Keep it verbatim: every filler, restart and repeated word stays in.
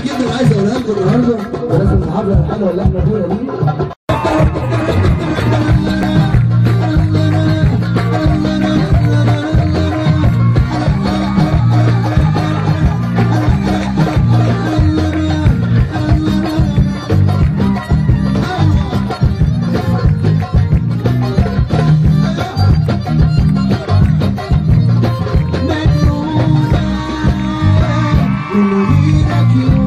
جدا عايز اقولها لكم النهارده ولازم الحفله الحلوه اللي احنا فيها دي. Mira que